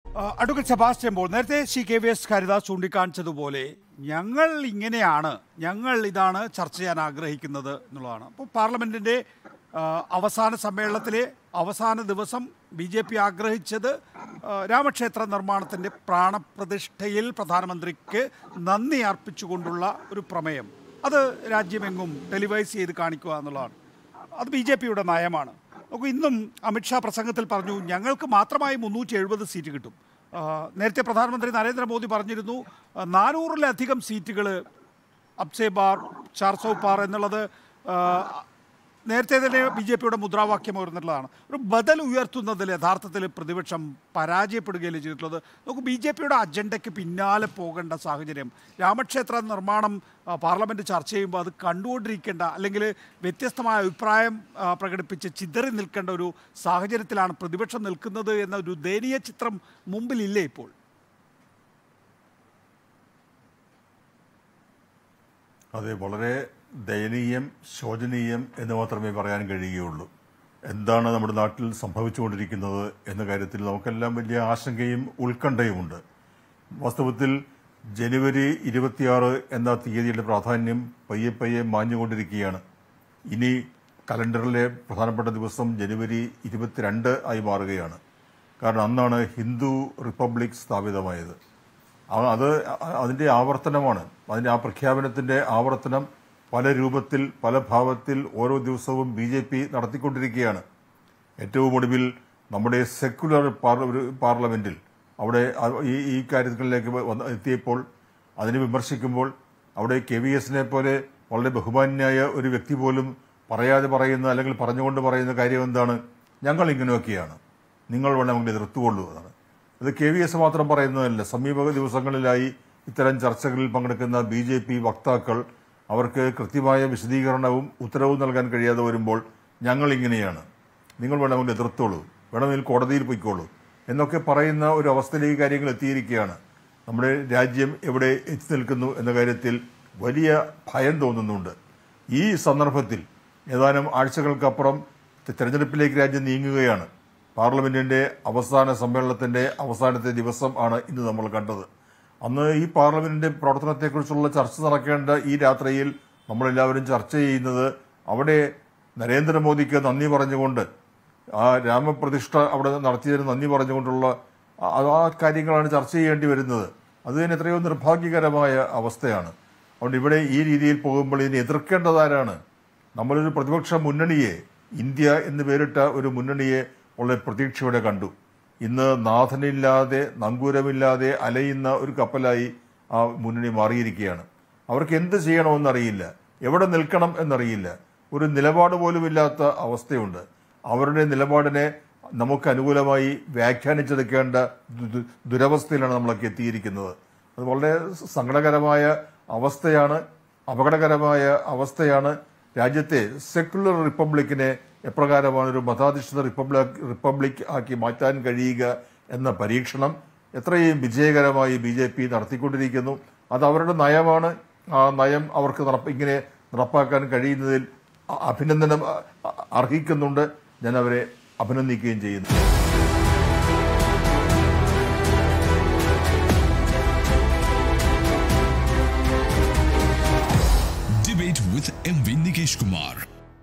Advocate Sebastian Paul, നേരത്തെ CKVS Haridas ചൂണ്ടിക്കാണിച്ചതുപോലെ ഞങ്ങൾ ഇങ്ങനെയാണ്, ഞങ്ങൾ ഇതാണ് ചർച്ച ചെയ്യാൻ ആഗ്രഹിക്കുന്നത് എന്നുള്ളതാണ്. അപ്പോൾ പാർലമെൻറ്റിൻ്റെ അവസാന സമ്മേളനത്തിലെ അവസാന ദിവസം BJP ആഗ്രഹിച്ചത് രാമക്ഷേത്ര നിർമ്മാണത്തിൻ്റെ പ്രാണപ്രതിഷ്ഠയിൽ പ്രധാനമന്ത്രിക്ക് നന്ദി അർപ്പിച്ചുകൊണ്ടുള്ള ഒരു പ്രമേയം, അത് രാജ്യമെങ്ങും ടെലിവൈസ് ചെയ്ത് കാണിക്കുക എന്നുള്ളതാണ്. അത് BJPയുടെ നയമാണ്. നമുക്ക് ഇന്നും അമിത്ഷാ പ്രസംഗത്തിൽ പറഞ്ഞു ഞങ്ങൾക്ക് മാത്രമായി 370 സീറ്റ് കിട്ടും. നേരത്തെ പ്രധാനമന്ത്രി നരേന്ദ്രമോദി പറഞ്ഞിരുന്നു 400-ലധികം സീറ്റുകൾ അബ്സേ ബാർ 400 പാർ എന്നുള്ളത് നേരത്തെ തന്നെ BJPയുടെ മുദ്രാവാക്യം ഉയർന്നിട്ടുള്ളതാണ്. ഒരു ബദൽ ഉയർത്തുന്നതിൽ യഥാർത്ഥത്തിൽ പ്രതിപക്ഷം പരാജയപ്പെടുകയല്ലേ ചെയ്തിട്ടുള്ളത്. നമുക്ക് BJPയുടെ അജണ്ടയ്ക്ക് പിന്നാലെ പോകേണ്ട സാഹചര്യം, രാമക്ഷേത്ര നിർമ്മാണം പാർലമെൻറ്റ് ചർച്ച ചെയ്യുമ്പോൾ അത് കണ്ടുകൊണ്ടിരിക്കേണ്ട, അല്ലെങ്കിൽ വ്യത്യസ്തമായ അഭിപ്രായം പ്രകടിപ്പിച്ച് ചിതറി നിൽക്കേണ്ട ഒരു സാഹചര്യത്തിലാണ് പ്രതിപക്ഷം നിൽക്കുന്നത് എന്ന ഒരു ദയനീയ ചിത്രം മുമ്പിലില്ലേ ഇപ്പോൾ? അതെ, വളരെ ദയനീയം, ശോചനീയം എന്ന് മാത്രമേ പറയാൻ കഴിയുകയുള്ളൂ. എന്താണ് നമ്മുടെ നാട്ടിൽ സംഭവിച്ചുകൊണ്ടിരിക്കുന്നത് എന്ന കാര്യത്തിൽ നമുക്കെല്ലാം വലിയ ആശങ്കയും ഉത്കണ്ഠയുമുണ്ട്. വാസ്തവത്തിൽ ജനുവരി 26 എന്ന തീയതിയുടെ പ്രാധാന്യം പയ്യെ പയ്യെ മാഞ്ഞുകൊണ്ടിരിക്കുകയാണ്. ഇനി കലണ്ടറിലെ പ്രധാനപ്പെട്ട ദിവസം ജനുവരി 22 ആയി മാറുകയാണ്. കാരണം അന്നാണ് ഹിന്ദു റിപ്പബ്ലിക് സ്ഥാപിതമായത്. അതിൻ്റെ ആവർത്തനമാണ്, അതിൻ്റെ ആ പ്രഖ്യാപനത്തിൻ്റെ ആവർത്തനം പല രൂപത്തിൽ, പല ഭാവത്തിൽ ഓരോ ദിവസവും BJP നടത്തിക്കൊണ്ടിരിക്കുകയാണ്. ഏറ്റവും ഒടുവിൽ നമ്മുടെ സെക്യുലർ പാർലമെന്റിൽ അവിടെ ഈ കാര്യങ്ങളിലേക്ക് എത്തിയപ്പോൾ, അതിനെ വിമർശിക്കുമ്പോൾ അവിടെ KVSനെ പോലെ വളരെ ബഹുമാന്യായ ഒരു വ്യക്തി പോലും പറയാതെ പറയുന്ന, അല്ലെങ്കിൽ പറഞ്ഞുകൊണ്ട് പറയുന്ന കാര്യം എന്താണ്? ഞങ്ങൾ ഇങ്ങനെയൊക്കെയാണ്, നിങ്ങൾ വേണമെങ്കിൽ എതിർത്തുകൊള്ളൂ എന്നാണ്. അത് KVS മാത്രം പറയുന്നതല്ല. സമീപ ദിവസങ്ങളിലായി ഇത്തരം ചർച്ചകളിൽ പങ്കെടുക്കുന്ന BJP വക്താക്കൾ അവർക്ക് കൃത്യമായ വിശദീകരണവും ഉത്തരവും നൽകാൻ കഴിയാതെ വരുമ്പോൾ ഞങ്ങൾ ഇങ്ങനെയാണ്, നിങ്ങൾ വേണമെങ്കിൽ എതിർത്തോളൂ, വേണമെങ്കിൽ കോടതിയിൽ പോയിക്കോളൂ എന്നൊക്കെ പറയുന്ന ഒരു അവസ്ഥയിലേക്ക് കാര്യങ്ങൾ എത്തിയിരിക്കുകയാണ്. നമ്മുടെ രാജ്യം എവിടെ എത്തി നിൽക്കുന്നു എന്ന കാര്യത്തിൽ വലിയ ഭയം തോന്നുന്നുണ്ട്. ഈ സന്ദർഭത്തിൽ ഏതാനും ആഴ്ചകൾക്കപ്പുറം തെരഞ്ഞെടുപ്പിലേക്ക് രാജ്യം നീങ്ങുകയാണ്. പാർലമെന്റിന്റെ അവസാന സമ്മേളനത്തിന്റെ അവസാനത്തെ ദിവസം ആണ് ഇന്ന് നമ്മൾ കണ്ടത്. അന്ന് ഈ പാർലമെന്റിന്റെ പ്രവർത്തനത്തെക്കുറിച്ചുള്ള ചർച്ച നടക്കേണ്ട ഈ രാത്രിയിൽ നമ്മളെല്ലാവരും ചർച്ച ചെയ്യുന്നത് അവിടെ നരേന്ദ്രമോദിക്ക് നന്ദി പറഞ്ഞുകൊണ്ട്, ആ രാമപ്രതിഷ്ഠ അവിടെ നടത്തിയതിന് നന്ദി പറഞ്ഞുകൊണ്ടുള്ള ആ കാര്യങ്ങളാണ് ചർച്ച ചെയ്യേണ്ടി വരുന്നത്. അത് തന്നെ എത്രയോ നിർഭാഗ്യകരമായ അവസ്ഥയാണ്. അതുകൊണ്ട് ഇവിടെ ഈ രീതിയിൽ പോകുമ്പോൾ ഇതിനെ എതിർക്കേണ്ടതാരാണ്? നമ്മളൊരു പ്രതിപക്ഷ മുന്നണിയെ, ഇന്ത്യ എന്ന് പേരിട്ട ഒരു മുന്നണിയെ വളരെ പ്രതീക്ഷയോടെ കണ്ടു. ഇന്ന് നാഥനില്ലാതെ, നങ്കൂരമില്ലാതെ അലയുന്ന ഒരു കപ്പലായി ആ മുന്നണി മാറിയിരിക്കുകയാണ്. അവർക്ക് എന്ത് ചെയ്യണമെന്നറിയില്ല, എവിടെ നിൽക്കണം എന്നറിയില്ല, ഒരു നിലപാട് പോലുമില്ലാത്ത അവസ്ഥയുണ്ട്. അവരുടെ നിലപാടിനെ നമുക്ക് അനുകൂലമായി വ്യാഖ്യാനിച്ചെടുക്കേണ്ട ദുരവസ്ഥയിലാണ് നമ്മളൊക്കെ എത്തിയിരിക്കുന്നത്. അത് വളരെ സങ്കടകരമായ അവസ്ഥയാണ്, അപകടകരമായ അവസ്ഥയാണ്. രാജ്യത്തെ സെക്യുലർ റിപ്പബ്ലിക്കിനെ എപ്രകാരമാണ് ഒരു മതാധിഷ്ഠിത റിപ്പബ്ലിക് ആക്കി മാറ്റാൻ കഴിയുക എന്ന പരീക്ഷണം എത്രയും വിജയകരമായി BJP നടത്തിക്കൊണ്ടിരിക്കുന്നു. അത് അവരുടെ നയമാണ്. ആ നയം അവർക്ക് ഇങ്ങനെ നടപ്പാക്കാൻ കഴിയുന്നതിൽ അഭിനന്ദനം അർഹിക്കുന്നുണ്ട്. ഞാൻ അവരെ അഭിനന്ദിക്കുകയും ചെയ്യുന്നു.